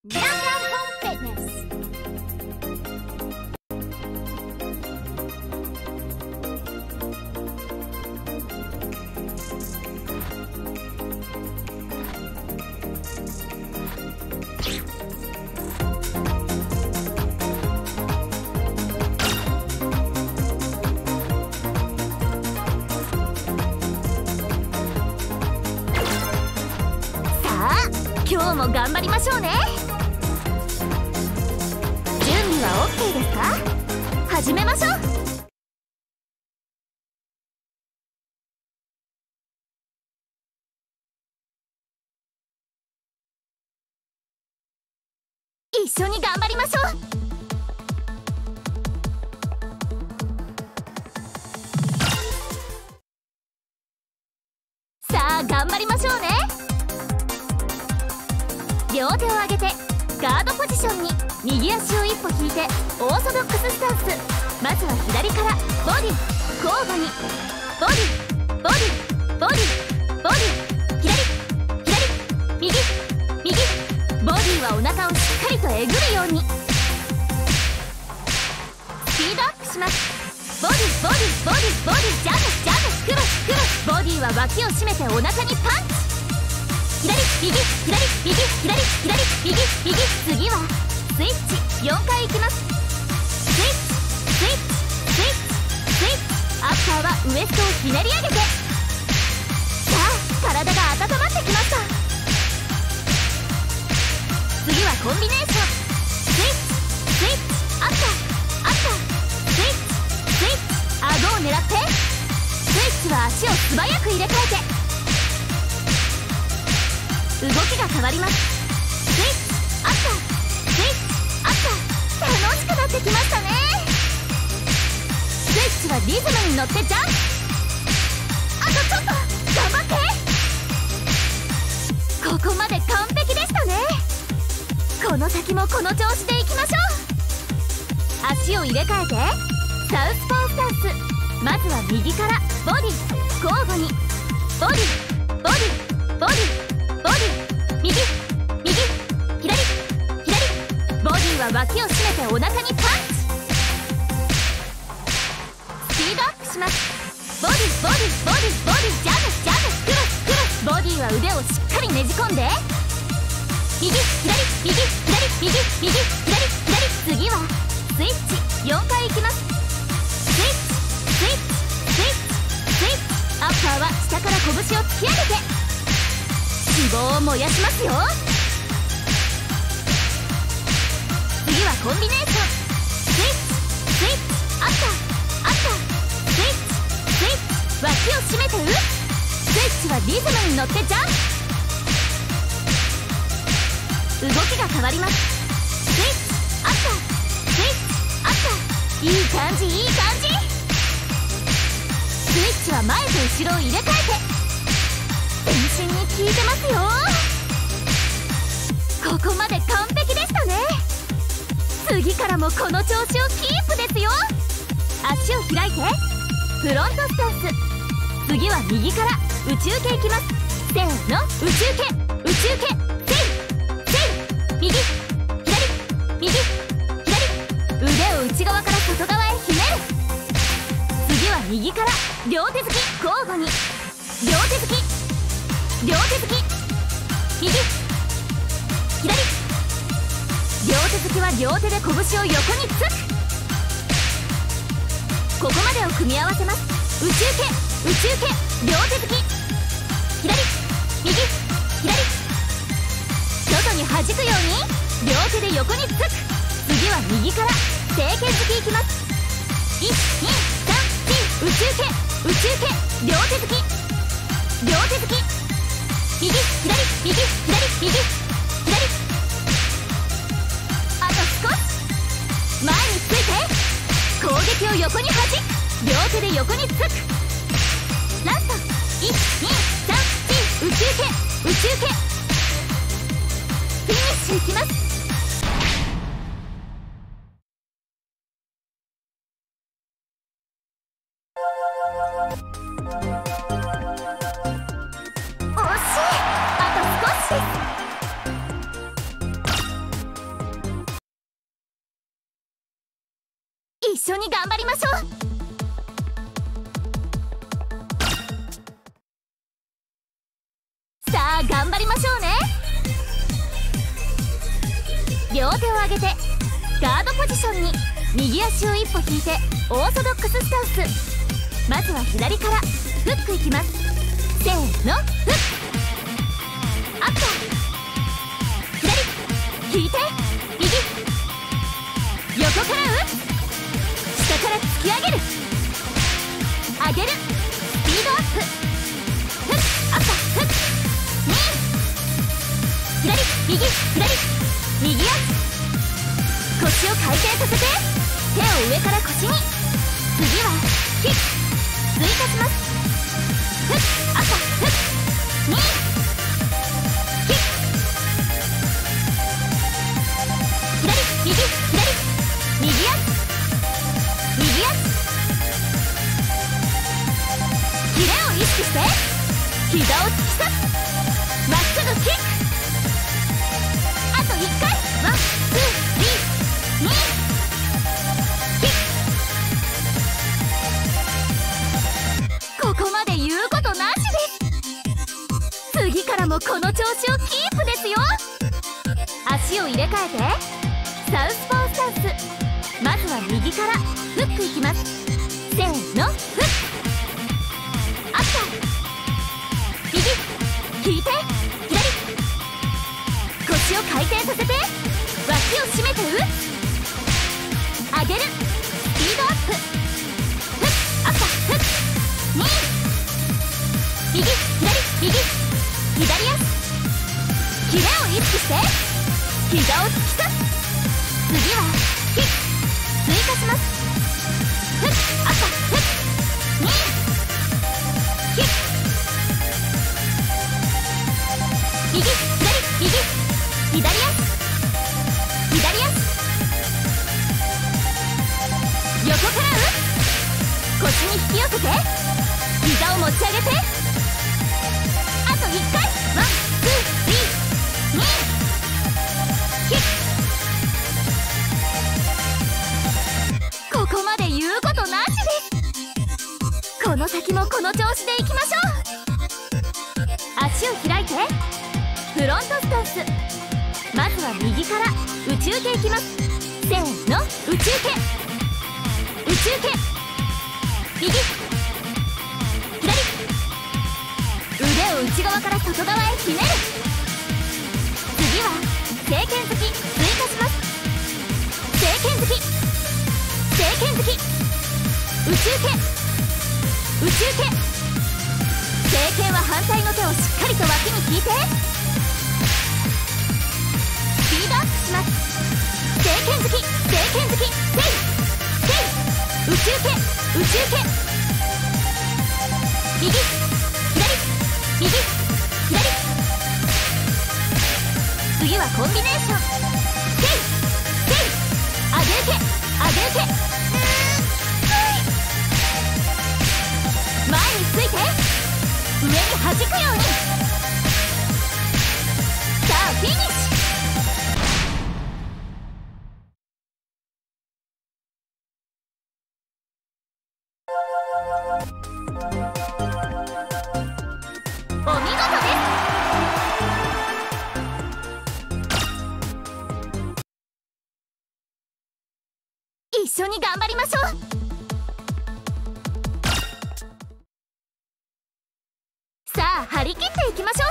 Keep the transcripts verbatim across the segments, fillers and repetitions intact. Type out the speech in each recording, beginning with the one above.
Nam Nam Home Fitness.さあ、今日も頑張りましょうね。準備は オーケー ですか？始めましょう。一緒に頑張りましょう。さあ頑張りましょうね。両手を上げてガードポジションに右足を一歩引いてオーソドックススタンス。まずは左からボディ交互にボディボディボディボディ左左右右ボディはお腹をしっかりとえぐるようにスピードアップします。ボディボディボディボディジャンプジャンプクロスクロス。ボディは脇を締めてお腹にパンチ。左右左右左左右右。次はスイッチよんかいいきます。スイッチスイッチスイッチスイッチ。アッパーはウエストをひねり上げて、さあ体が温まってきました。次はコンビネーションスイッチスイッチアッパーアッパースイッチスイッチ。顎を狙ってスイッチは足を素早く入れ替えて動きが変わります。スイッチアッパースイッチアッパー。楽しくなってきましたね。スイッチはリズムに乗ってジャンプ。あとちょっと頑張って。ここまで完璧でしたね。この先もこの調子でいきましょう。足を入れ替えてサウスポースタンス。まずは右からボディ交互にボディボディボディボディ右右左左。ボディは脇を締めてお腹にパンチ。スピードアップします。ボディボディボディボディジャンプジャンプクロスクロス。ボディは腕をしっかりねじ込んで右左右左右右左左。次はスイッチよんかいいきます。スイッチスイッチスイッチスイッチ。アッパーは下から拳を突き上げて脂肪を燃やしますよ。次はコンビネーションスイッチスイッチアッパーアッパースイッチスイッチ。脇を締めて打つ。スイッチはリズムに乗ってジャンプ。動きが変わります。スイッチアッパースイッチアッパー。いい感じいい感じ。スイッチは前と後ろを入れ替えて全身に効いてますよ。ここまで完璧でしたね。次からもこの調子をキープですよ。足を開いてフロントスタンス。次は右から宇宙系いきます。せーの宇宙系宇宙系セイセイ。右左右左。腕を内側から外側へひねる。次は右から両手突き交互に両手突き両手突き右左。両手突きは両手で拳を横に突く。ここまでを組み合わせます。宇宙系宇宙系両手突き左右左。外に弾くように両手で横に突く。次は右から正拳突きいきます。いちにさん宇宙系宇宙系両手突き両手突き右左右左右左。あと少し前について攻撃を横に弾く。両手で横に突く。ラストいちにさん宇宙系宇宙系。フィニッシュいきます。惜しい。あと少しです。 一緒に頑張りましょう。さあ頑張りましょうね。両手を上げてガードポジションに右足を一歩引いてオーソドックススタンス。まずは左からフックいきます。せーの、フックアッパー、左引いて右、横から打つ、下から突き上げる、上げる、スピードアップ、フッアッパー、フッに左右左右足、腰を回転させて手を上から腰に。次はキック追加します。フッアッパー、フッにキック左右左右足右足、キレを意識して膝を突き刺す、まっすぐキック、あといっかい、ワンツースリーにキック。ここまで言うことなしです。次からもこの調子をキープですよ。足を入れ替えてサウスポースタンス。まずは右からフックいきます。せーの、フックアッパー、右引いて左、腰を回転させて脇を締めて打つ、上げる、スピードアップ、フッアッパー、フッに右左右左足、キレを意識して膝を突き刺す。次はキック追加します。フッアッパー、フッにキック右左右左足左足、横から打つ、腰に引き寄せて膝を持ち上げて、あといっかい、ワンツースリーにキック。ここまで言うことなしです。この先もこの調子でいきましょう。足を開いてフロントスタンス。まずは右から宇宙系いきます。せーの、宇宙系宇宙系右左、腕を内側から外側へひねる。次は正拳突き追加します。正拳突き正拳突き宇宙系宇宙系、正拳は反対の手をしっかりと脇に引いてスピードアップします。正拳突き正拳突きセイセイ宇宙系宇宙系右左右左、次はコンビネーションセイセイ上げ受け上げ受け、前について上に弾くように。さあフィニッシュ。お見事です。一緒に頑張りましょう。さあ張り切っていきましょ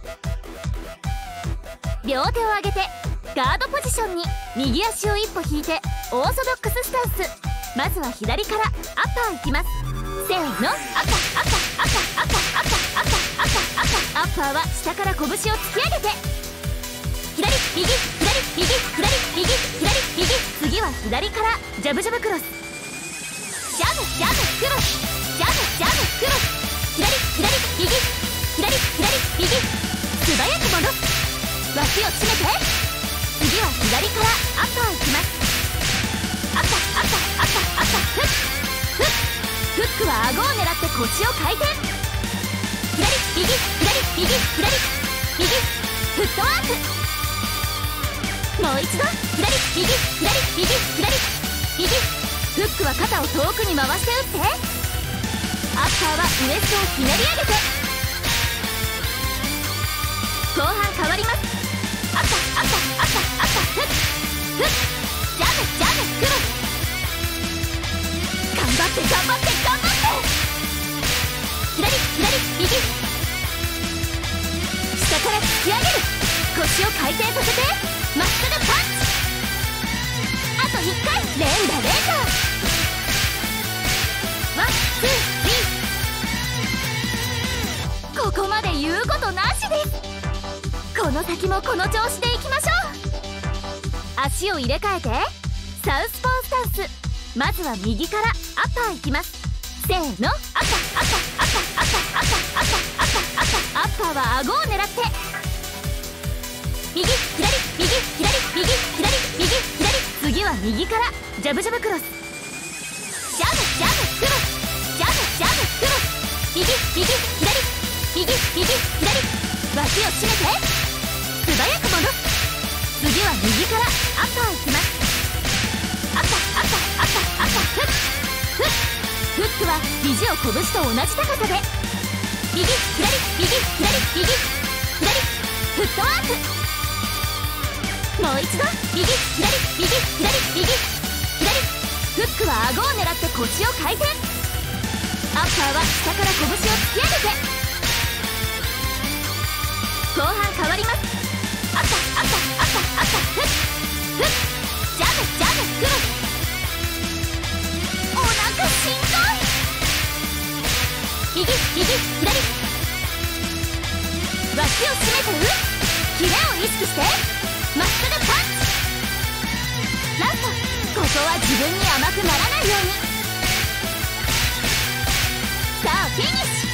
う。両手を上げてガードポジションに右足を一歩引いてオーソドックススタンス。まずは左からアッパーいきます。せーの、アッパーアッパーアッパーアッパーアッパーアッパーアッパーアッパーアッパーは下から拳を突き上げて左右左右左右左右、次は左からジャブジャブクロス、ジャブジャブクロス、ジャブジャブクロス、左左右左左右、素早く戻す、脇を締めて次は左からアッパーいきます。アッパーアッパーアッパーアッパーフッフッフックは顎を狙って腰を回転、左右左右左右フットワーク、もう一度左右左右左右フックは肩を遠くに回して打って、アッパーはウエストをひねり上げて。後半変わります。赤赤赤赤フックフックジャブジャブクロス。頑張って頑張って頑張って。左左右、下から突き上げる。腰を回転させてまっすぐパンチ。あといっかい連打連打。ワンツースリー。ここまで言うことなしです。この先もこの調子でいきましょう。足を入れ替えてサウスポースタンス。まずは右からアッパーいきます。せーの、赤赤赤赤赤赤赤赤。アッパーは顎を狙って右左右左右左右左。次は右からジャブジャブクロス。ジャブジャブクロス。ジャブジャブクロス。右右左右右左。脇を締めて素早く戻す。次は右からアッパーいきます。赤赤赤赤フッフッ。フックは肘を拳と同じ高さで右左右左右左。フットワーク。もう一度右左右左右左。フックは顎を狙って腰を回転。アッパーは下から拳を突き上げて。後半変わります。赤赤赤赤フッフッジャブジャブクロス。お腹しんどい。右右左。脇を締めて打つ。キレを意識してまっすぐパンチ。ラスト、ここは自分に甘くならないように。さあフィニッシュ。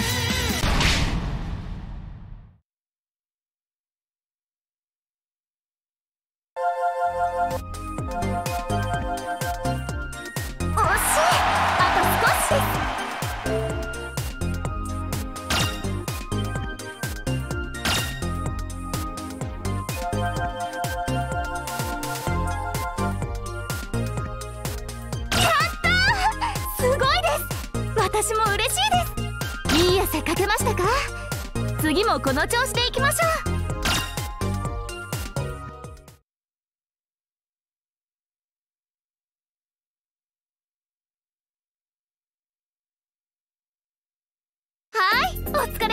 私も嬉しいです。いい汗かけましたか？次もこの調子でいきましょう。はい、お疲れ